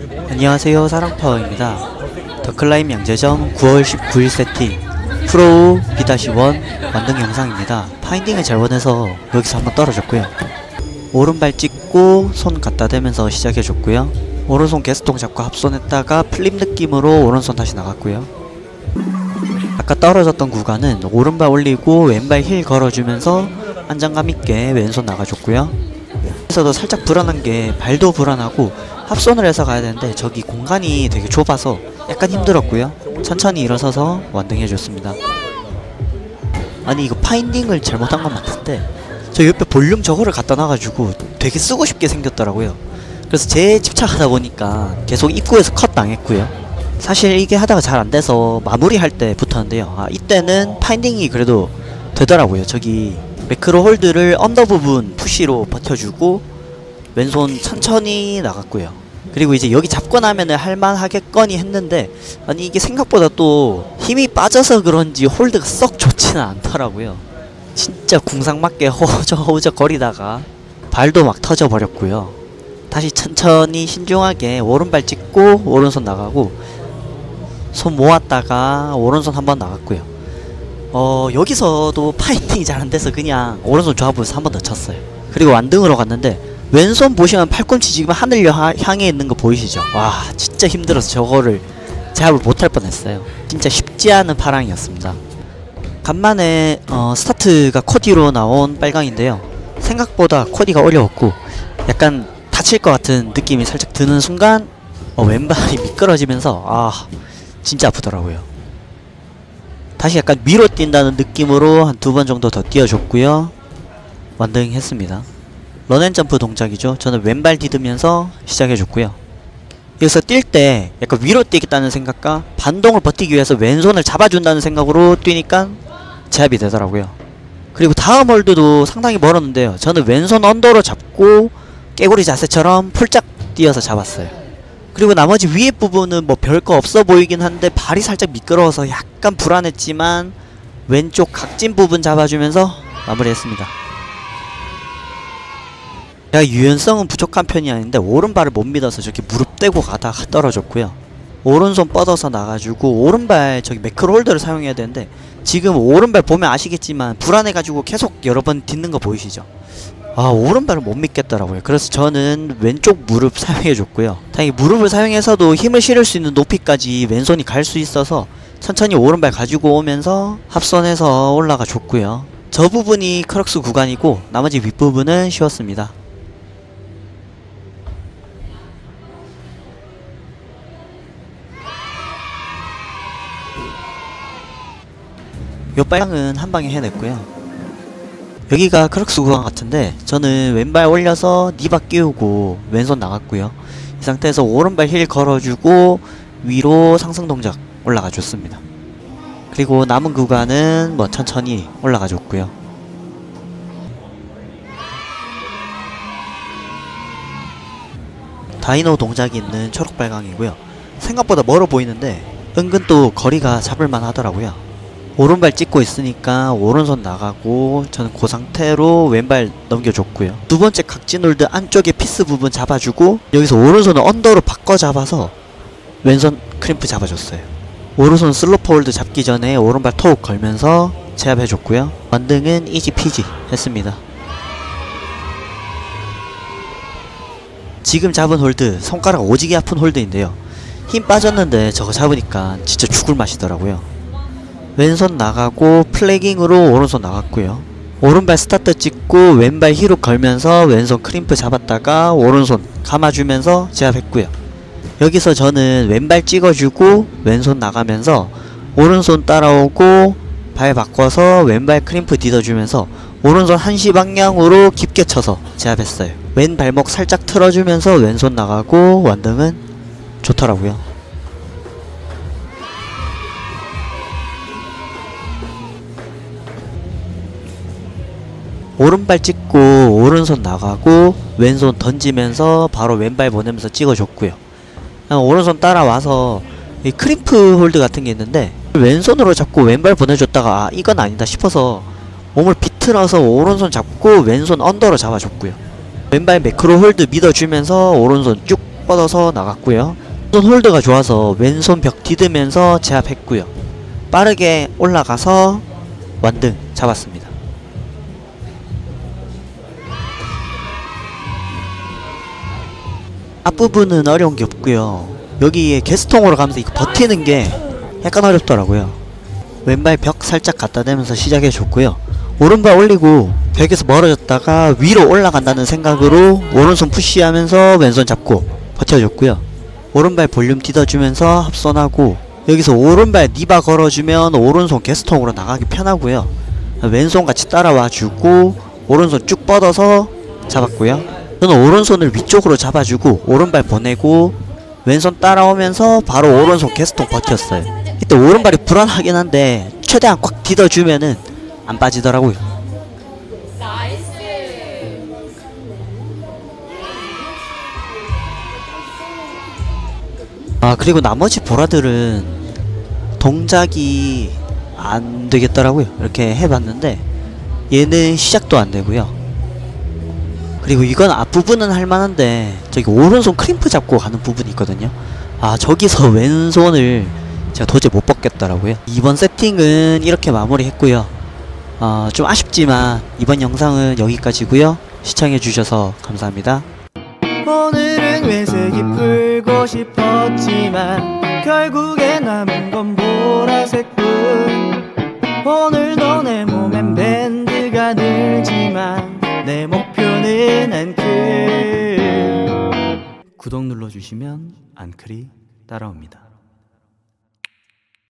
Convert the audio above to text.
안녕하세요, 사랑파워입니다. 더클라임 양재점 9월 19일 세팅 프로우 B-1 완등 영상입니다. 파인딩을 잘못해서 여기서 한번 떨어졌고요. 오른발 찍고 손 갖다 대면서 시작해줬고요. 오른손 게스통 잡고 합손했다가 플립 느낌으로 오른손 다시 나갔고요. 아까 떨어졌던 구간은 오른발 올리고 왼발 힐 걸어주면서 안정감 있게 왼손 나가줬고요. 여기서도 살짝 불안한게 발도 불안하고 합손을 해서 가야 되는데 저기 공간이 되게 좁아서 약간 힘들었고요. 천천히 일어서서 완등해줬습니다. 아니 이거 파인딩을 잘못한 건 맞는데 저 옆에 볼륨 저거를 갖다 놔가지고 되게 쓰고 싶게 생겼더라고요. 그래서 제 집착하다 보니까 계속 입구에서 컷 당했고요. 사실 이게 하다가 잘 안돼서 마무리할 때 붙었는데요. 이때는 파인딩이 그래도 되더라고요. 저기 매크로 홀드를 언더 부분 푸시로 버텨주고 왼손 천천히 나갔고요. 그리고 이제 여기 잡고 나면은 할만하겠거니 했는데 아니 이게 생각보다 또 힘이 빠져서 그런지 홀드가 썩 좋지는 않더라고요. 진짜 궁상맞게 허우적허우적 거리다가 발도 막 터져버렸고요. 다시 천천히 신중하게 오른발 찍고 오른손 나가고 손 모았다가 오른손 한번 나갔고요. 여기서도 파이팅이 잘 안돼서 그냥 오른손 조합으로서 한 번 더 쳤어요. 그리고 완등으로 갔는데 왼손 보시면 팔꿈치 지금 하늘 향해 있는 거 보이시죠? 와 진짜 힘들어서 저거를 제압을 못할 뻔했어요. 진짜 쉽지 않은 파랑이었습니다. 간만에 스타트가 코디로 나온 빨강인데요. 생각보다 코디가 어려웠고 약간 다칠 것 같은 느낌이 살짝 드는 순간 왼발이 미끄러지면서 진짜 아프더라고요. 다시 약간 위로 뛴다는 느낌으로 한 2번 정도 더 뛰어줬고요. 완등했습니다. 런앤점프 동작이죠. 저는 왼발 디드면서 시작해줬고요. 여기서 뛸 때 약간 위로 뛰겠다는 생각과 반동을 버티기 위해서 왼손을 잡아준다는 생각으로 뛰니까 제압이 되더라고요. 그리고 다음 홀드도 상당히 멀었는데요. 저는 왼손 언더로 잡고 깨구리 자세처럼 풀짝 뛰어서 잡았어요. 그리고 나머지 위에 부분은 뭐 별거 없어 보이긴 한데 발이 살짝 미끄러워서 약간 불안했지만 왼쪽 각진 부분 잡아주면서 마무리했습니다. 제가 유연성은 부족한 편이 아닌데 오른발을 못 믿어서 저렇게 무릎 떼고 가다가 떨어졌고요. 오른손 뻗어서 나가지고 오른발 저기 매크로 홀더를 사용해야 되는데 지금 오른발 보면 아시겠지만 불안해가지고 계속 여러 번 딛는 거 보이시죠? 오른발을 못 믿겠더라고요. 그래서 저는 왼쪽 무릎 사용해줬고요. 다행히 무릎을 사용해서도 힘을 실을 수 있는 높이까지 왼손이 갈 수 있어서 천천히 오른발 가지고 오면서 합선해서 올라가 줬고요. 저 부분이 크럭스 구간이고 나머지 윗부분은 쉬웠습니다. 요 빨강은 한방에 해냈고요. 여기가 크럭스 구간 같은데 저는 왼발 올려서 니바 끼우고 왼손 나갔고요. 이 상태에서 오른발 힐 걸어주고 위로 상승 동작 올라가 줬습니다. 그리고 남은 구간은 뭐 천천히 올라가 줬고요. 다이노 동작이 있는 초록빨강이고요. 생각보다 멀어 보이는데 은근 또 거리가 잡을만 하더라고요. 오른발 찍고 있으니까 오른손 나가고 저는 그 상태로 왼발 넘겨줬고요. 두 번째 각진 홀드 안쪽에 피스 부분 잡아주고 여기서 오른손을 언더로 바꿔 잡아서 왼손 크림프 잡아줬어요. 오른손 슬로퍼 홀드 잡기 전에 오른발 토욱 걸면서 제압해줬고요. 완등은 이지 피지 했습니다. 지금 잡은 홀드 손가락 오지게 아픈 홀드인데요. 힘 빠졌는데 저거 잡으니까 진짜 죽을 맛이더라고요. 왼손 나가고 플래깅으로 오른손 나갔고요. 오른발 스타트 찍고 왼발 힐훅 걸면서 왼손 크림프 잡았다가 오른손 감아주면서 제압했고요. 여기서 저는 왼발 찍어주고 왼손 나가면서 오른손 따라오고 발 바꿔서 왼발 크림프 디뎌주면서 오른손 한시 방향으로 깊게 쳐서 제압했어요. 왼 발목 살짝 틀어주면서 왼손 나가고 완등은 좋더라고요. 오른발 찍고 오른손 나가고 왼손 던지면서 바로 왼발 보내면서 찍어줬고요. 오른손 따라와서 이 크림프 홀드 같은 게 있는데 왼손으로 잡고 왼발 보내줬다가 이건 아니다 싶어서 몸을 비틀어서 오른손 잡고 왼손 언더로 잡아줬고요. 왼발 매크로 홀드 믿어주면서 오른손 쭉 뻗어서 나갔고요. 왼손 홀드가 좋아서 왼손 벽 디드면서 제압했고요. 빠르게 올라가서 완등 잡았습니다. 앞부분은 어려운 게 없고요. 여기에 게스통으로 가면서 이거 버티는 게 약간 어렵더라고요. 왼발 벽 살짝 갖다 대면서 시작해줬고요. 오른발 올리고 벽에서 멀어졌다가 위로 올라간다는 생각으로 오른손 푸시하면서 왼손 잡고 버텨줬고요. 오른발 볼륨 딛어주면서 합손하고 여기서 오른발 니바 걸어주면 오른손 게스통으로 나가기 편하고요. 왼손 같이 따라와주고 오른손 쭉 뻗어서 잡았고요. 저는 오른손을 위쪽으로 잡아주고 오른발 보내고 왼손 따라오면서 바로 오른손 게스통 버텼어요. 이때 오른발이 불안하긴 한데 최대한 꽉 딛어주면은 안 빠지더라고요. 그리고 나머지 보라들은 동작이 안 되겠더라고요. 이렇게 해봤는데 얘는 시작도 안 되고요. 그리고 이건 앞부분은 할만한데 저기 오른손 크림프 잡고 가는 부분이 있거든요. 저기서 왼손을 제가 도저히 못 벗겠더라고요. 이번 세팅은 이렇게 마무리했고요. 좀 아쉽지만 이번 영상은 여기까지고요. 시청해주셔서 감사합니다. 오늘은 회색이 풀고 싶었지만 결국에 남은 건 보라색뿐. 오늘도 내 몸엔 밴드가 늘지만 내 목표는 앙클. 구독 눌러주시면 앙클이 따라옵니다.